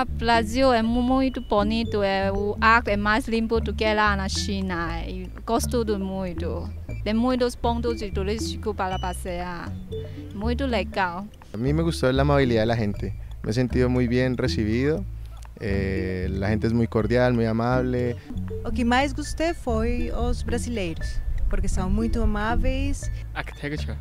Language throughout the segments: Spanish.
Ah, Brasil é muito bonito, o ar é mais limpo do que lá na China. E gosto muito. Tem muitos pontos turísticos para passear. Muito legal. A mí me gustó la amabilidad de la gente. Me he sentido muy bien recibido. La gente es muy cordial, muy amable. O que mais gostei foi os brasileiros, porque são muito amáveis. Architecture.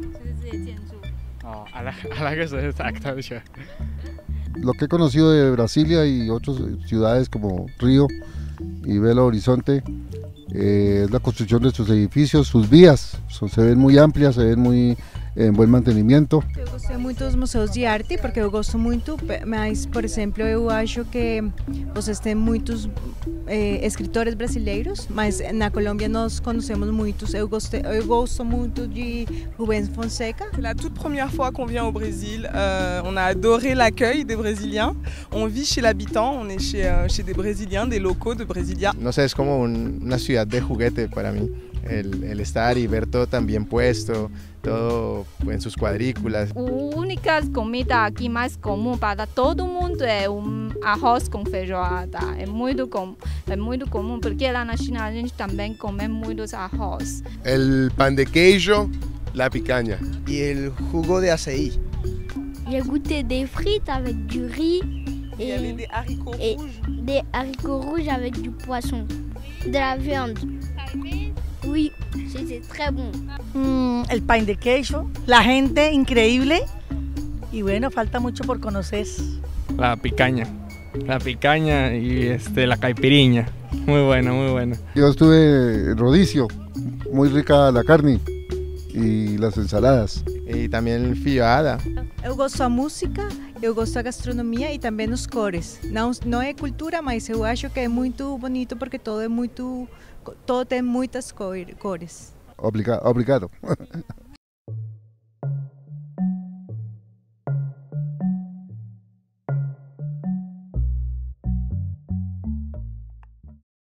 I like architecture. Lo que he conocido de Brasilia y otras ciudades como Río y Belo Horizonte es la construcción de sus edificios, sus vías, se ven muy amplias, se ven muy en buen mantenimiento. Eu gostei muito dos museus de arte, porque eu gosto muito, mas, por exemplo, eu acho que vocês têm muitos escritores brasileiros, mas na Colômbia nós conhecemos muitos. Eu gosto muito de Rubens Fonseca. C'est la toute première fois qu'on vient au Brésil. On a adoré l'accueil des Brésiliens. On vit chez l'habitant, on est chez des Brésiliens, des locaux de Brasilia. No sé, es como una ciudad de juguete para mí. El estar y ver todo tan bien puesto, todo en sus cuadrículas. A única comida aqui mais comum para todo mundo é arroz com feijoada. É muito comum, porque lá na China a gente também come muitos arroz. El pan de queijo, la picaña. Y el jugo de aceí. J'ai goûté des frites avec du riz Il y avait des haricots rouges. Des haricots rouges avec du poisson, de la viande. Oui, c'était très bon. El pan de queijo, la gente increíble y bueno, falta mucho por conocer. La picaña y la caipiriña. Muy buena, muy buena. Yo estuve en Rodicio, muy rica la carne y las ensaladas. Y también feijoada. Eu gosto da música, eu gosto da gastronomia e também os cores. Não é cultura, mas eu acho que é muito bonito porque todo tem muitas cores. Obrigado.